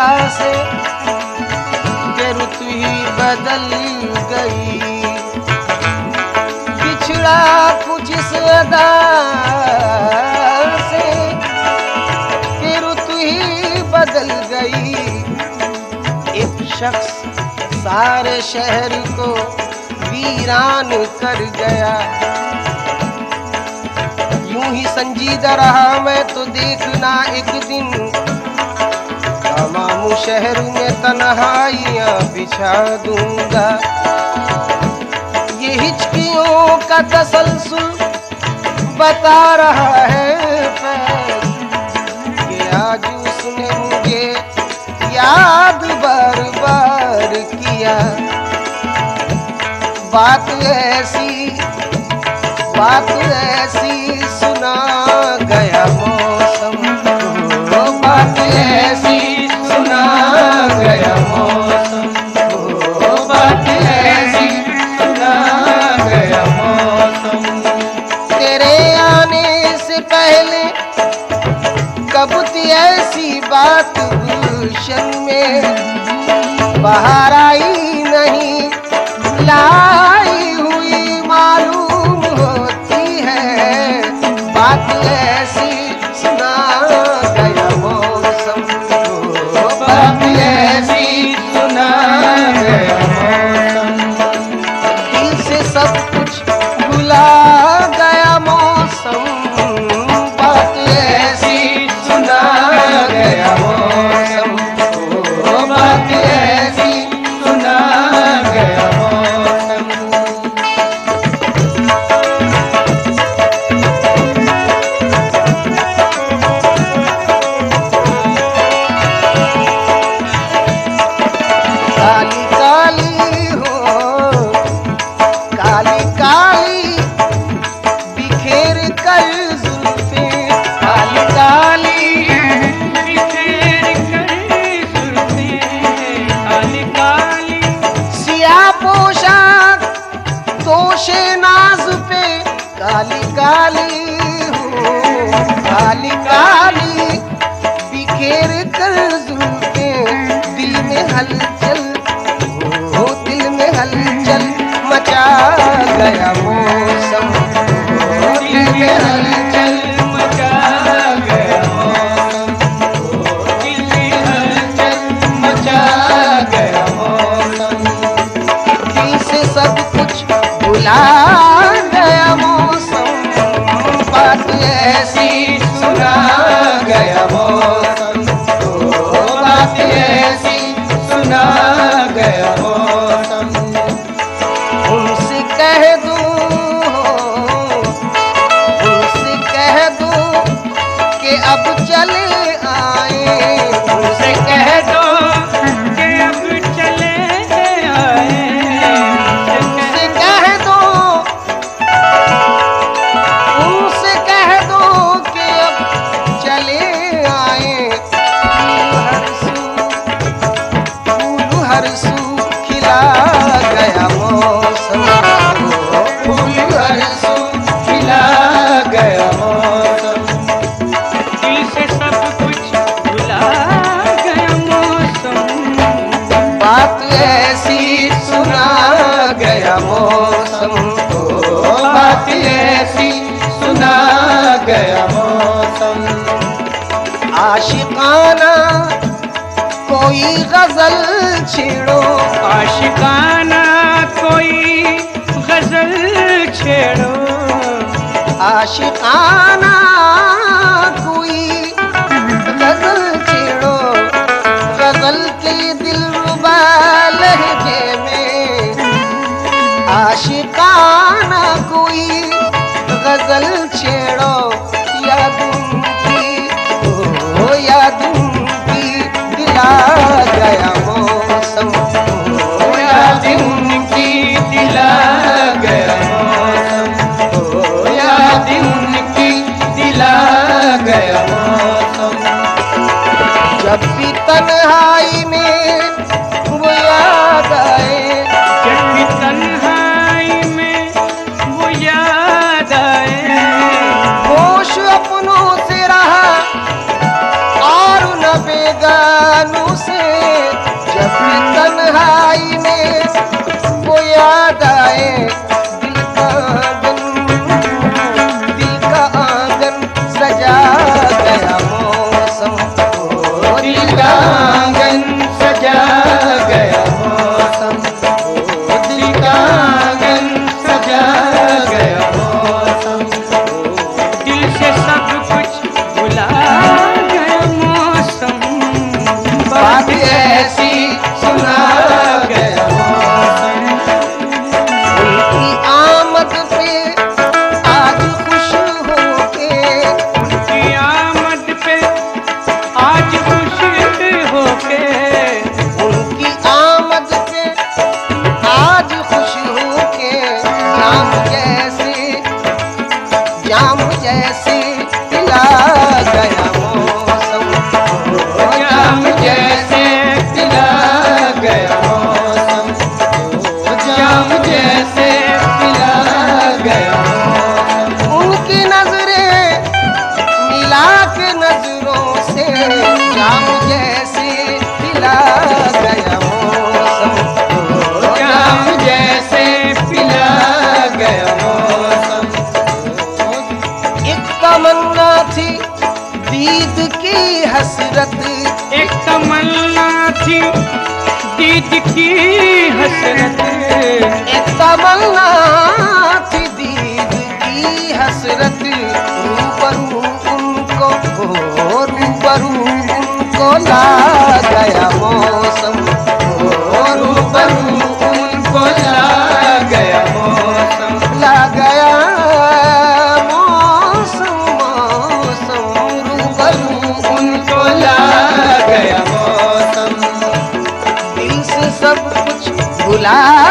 अदा से कि रुत ही बदल गई। बिछड़ा कुछ इस अदा से कि रुत ही बदल गई। एक शख्स सारे शहर को वीरान कर गया। यूं ही संजीदा रहा मैं तो देखना एक दिन तमाम शहर में तन्हाइयां बिछा दूंगा। ये हिचकियों का तसलसल बता रहा है कि आज उसने मुझे याद बार बार किया। बात ऐसी सुना गया मौसम, बात ऐसी सुना गया मौसम, बात ऐसी सुना गया मौसम। तेरे आने से पहले कब थी ऐसी बात गुलशन में, बाहर आई नहीं लाई हुई मालूम होती है। बात ऐसी सुना गया मौसम, बात ऐसी सुना गया मौसम। दिल से सब कुछ भुला गया मौसम, बात ऐसी सुना गया मौसम, बात ऐसी सुना गया मौसम। काली काली हो, काली काली बिखेर कर जुल्फे, काली काली बिखेर कर जुल्फे, काली काली सिया पोशाक तोशे नाज पे, काली काली हो, काली काली बिखेर कर जुल्फे। दिल में हलचल हो, दिल में हलचल मचा गया मौसम, दिल में हलचल मचा गया मौसम, दिल में हलचल मचा गया मौसम। दिल से सब कुछ भुला गया मौसम, बात ऐसी सुना गया मौसम, बात ऐसी सुना गया मौसम। उनसे कह दूं कि अब चले आए, उनसे कह दो कि अब चले आए, उनसे कह दो, उनसे कह दो कि अब चले आए। फूल हर सू खिला गया मौसम, फूल हर सू खिला गया मौसम। दिल से सब कुछ भुला गया मौसम, बात ऐसी सुना गया मौसम, बात ऐसी सुना गया मौसम। आशिकाना कोई गजल छेड़ो, आशिकाना कोई गजल छेड़ो, आशिकाना कोई गजल छेड़ो। गजल के दिलरुबा लहजे में, आशिकाना कोई गजल छेड़ो। याद उनकी हो, याद उनकी दिला गया मौसम, याद उनकी दिला गया मौसम, याद उनकी दिला गया मौसम। जब भी तन्हाई में वो याद आए, जब भी तन्हाई में वो याद आए, होश अपनों से रहा और न बेगानों से दीद की हसरत, एक तमन्ना थी दीद की हसरत, एक तमन्ना थी दीद की हसरत। रूबरू उनको रूबरू उनको ला गया मौसम, रूबरू उनको ला गया मौसम, ला गया मौसम, मौसम रूबरू उनको ला गया मौसम। दिल से सब कुछ भुला